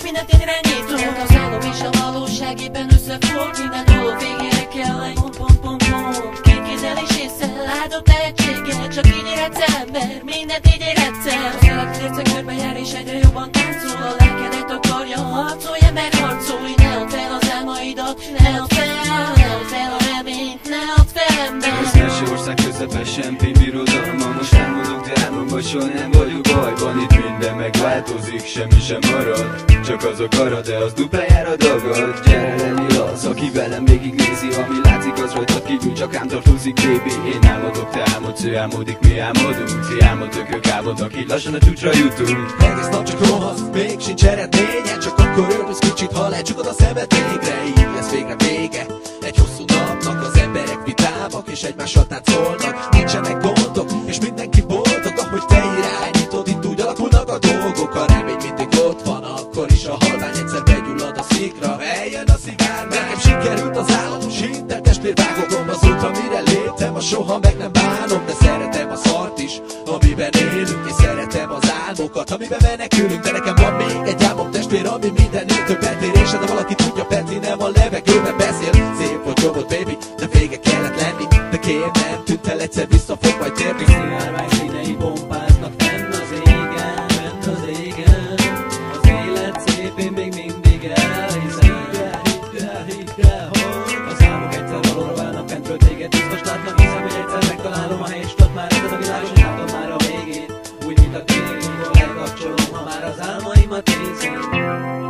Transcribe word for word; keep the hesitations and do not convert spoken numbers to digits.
minden irányító. Az álom és a valóság éppen összefog, minden dolog végére kell egy pont, pont, pont, pont. Képkézzel és észszel áldott lehetséggel, csak így éretsz ember, mindent így éretsz el. Az életérce körbe jár és egyre jobban táncol, a lelkedet akarja, harcolj ember, harcolj. Ne add fel az álmaidat, ne add fel, ne add fel a reményt, ne add fel ember. Az első ország közepesen pénzbirodalma, most elmondok, de álmomban soha nem vagyok bajban. Itt minden megváltozik, semmi sem marad, csak az a kara, de az duplájára dagad. Gyere lennél az, aki velem végignézi, ami látszik az rajtad kívül csak ám tartózik, baby. Én álmodok, te álmodsz, ő álmodik, mi álmodunk. Ti álmodok, ők álmodnak, így lassan a csúcsra jutunk. Egész nap csak rohasz, még sincs eredménye, csak akkor öltöz kicsit, ha lecsukod a szemed végre. Így lesz végre vége egy hosszú napnak, az emberek vitámak és egymással táncolnak. Nincsenek gondok, és mindenki boldog, ahogy te irányítod, itt úgy alakulnak a dolgok. A remény mindig ott van, akkor is a halvány egyszer begyullad a szikra. Eljön a szivárvány, nekem sikerült az álom, sinten testvérvágogom az útra, mire léptem, a soha meg nem bánom. De szeretem a szart is, amiben élünk, és szeretem az álmokat, amiben menekülünk. De nekem van még egy álmom, testvér, ami mindennél több elérése. De valaki tudja, Peti nem a levegőben beszél. Szép volt, jobb volt, baby, de vége kellett lenni. De kérem, nem tűnt el, egyszer vissza fog majd térni. Szivárvány színei bombáznak fenn az égen, fenn az égen. Az élet szép, én még mindig elhiszem. Hidd el, hidd el, hogy az álmok egyszer valóra válnak, fentről téged biztos látnak. Hiszem, hogy egyszer megtalálom a helyistat, már ezen a világon, és látom már a végét. Úgy, mint a tényleg, amikor lekapcsolom, ha már az álmaimat nézem.